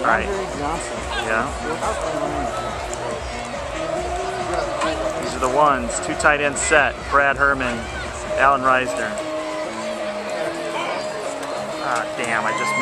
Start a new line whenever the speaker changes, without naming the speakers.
Right.
Johnson.
Yeah. These are the ones. 2 tight end set. Brad Herman, Alan Reisner. Ah, damn! I just